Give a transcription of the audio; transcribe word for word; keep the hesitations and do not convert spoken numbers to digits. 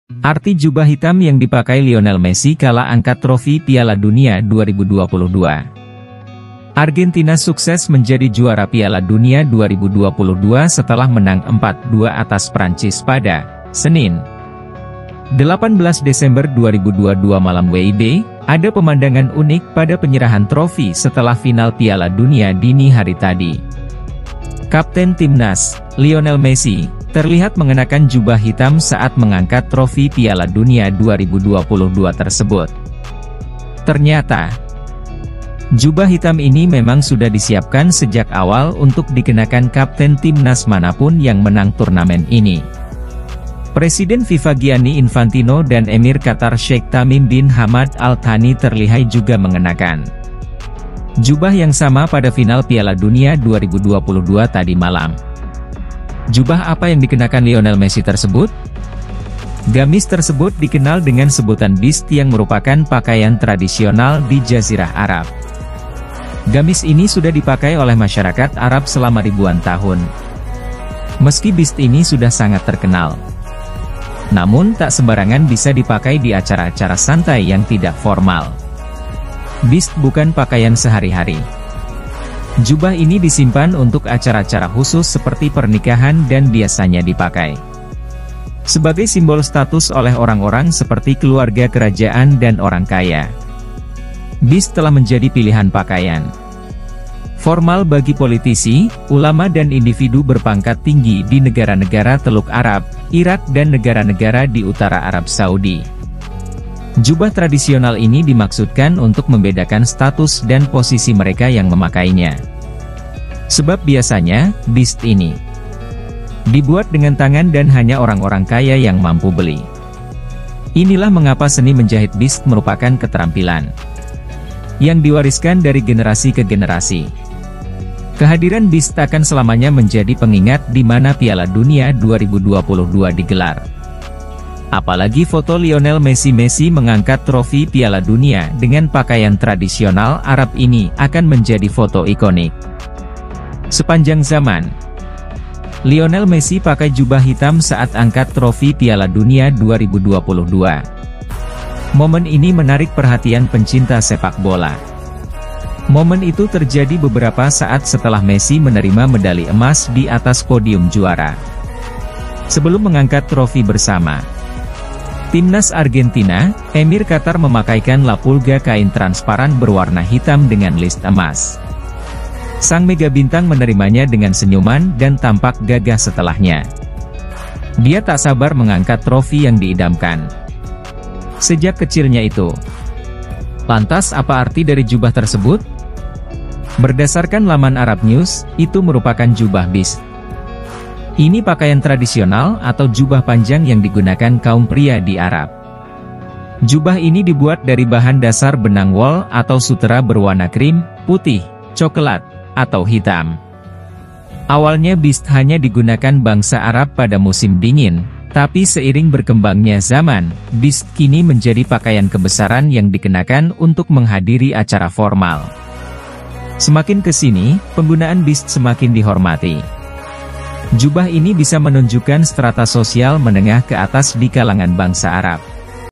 Arti jubah hitam yang dipakai Lionel Messi kala angkat trofi Piala Dunia dua ribu dua puluh dua. Argentina sukses menjadi juara Piala Dunia dua ribu dua puluh dua setelah menang empat dua atas Prancis pada Senin, delapan belas Desember dua ribu dua puluh dua malam W I B. Ada pemandangan unik pada penyerahan trofi setelah final Piala Dunia dini hari tadi. Kapten Timnas, Lionel Messi, terlihat mengenakan jubah hitam saat mengangkat trofi Piala Dunia dua ribu dua puluh dua tersebut. Ternyata, jubah hitam ini memang sudah disiapkan sejak awal untuk dikenakan kapten timnas manapun yang menang turnamen ini. Presiden FIFA Gianni Infantino dan Emir Qatar Sheikh Tamim bin Hamad Al Thani terlihat juga mengenakan jubah yang sama pada final Piala Dunia dua ribu dua puluh dua tadi malam. Jubah apa yang dikenakan Lionel Messi tersebut? Gamis tersebut dikenal dengan sebutan bist yang merupakan pakaian tradisional di Jazirah Arab. Gamis ini sudah dipakai oleh masyarakat Arab selama ribuan tahun. Meski bist ini sudah sangat terkenal, namun tak sembarangan bisa dipakai di acara-acara santai yang tidak formal. Bist bukan pakaian sehari-hari. Jubah ini disimpan untuk acara-acara khusus seperti pernikahan dan biasanya dipakai sebagai simbol status oleh orang-orang seperti keluarga kerajaan dan orang kaya. Bist telah menjadi pilihan pakaian formal bagi politisi, ulama dan individu berpangkat tinggi di negara-negara Teluk Arab, Irak dan negara-negara di utara Arab Saudi. Jubah tradisional ini dimaksudkan untuk membedakan status dan posisi mereka yang memakainya. Sebab biasanya, bist ini dibuat dengan tangan dan hanya orang-orang kaya yang mampu beli. Inilah mengapa seni menjahit bist merupakan keterampilan yang diwariskan dari generasi ke generasi. Kehadiran bist akan selamanya menjadi pengingat di mana Piala Dunia dua ribu dua puluh dua digelar. Apalagi foto Lionel Messi Messi mengangkat trofi Piala Dunia dengan pakaian tradisional Arab ini akan menjadi foto ikonik sepanjang zaman. Lionel Messi pakai jubah hitam saat angkat trofi Piala Dunia dua ribu dua puluh dua. Momen ini menarik perhatian pencinta sepak bola. Momen itu terjadi beberapa saat setelah Messi menerima medali emas di atas podium juara. Sebelum mengangkat trofi bersama Timnas Argentina, Emir Qatar memakaikan lapulga kain transparan berwarna hitam dengan list emas. Sang mega bintang menerimanya dengan senyuman dan tampak gagah setelahnya. Dia tak sabar mengangkat trofi yang diidamkan sejak kecilnya itu. Lantas apa arti dari jubah tersebut? Berdasarkan laman Arab News, itu merupakan jubah bist. Ini pakaian tradisional atau jubah panjang yang digunakan kaum pria di Arab. Jubah ini dibuat dari bahan dasar benang wol atau sutera berwarna krim, putih, coklat, atau hitam. Awalnya bist hanya digunakan bangsa Arab pada musim dingin, tapi seiring berkembangnya zaman, bist kini menjadi pakaian kebesaran yang dikenakan untuk menghadiri acara formal. Semakin kesini, penggunaan bist semakin dihormati. Jubah ini bisa menunjukkan strata sosial menengah ke atas di kalangan bangsa Arab.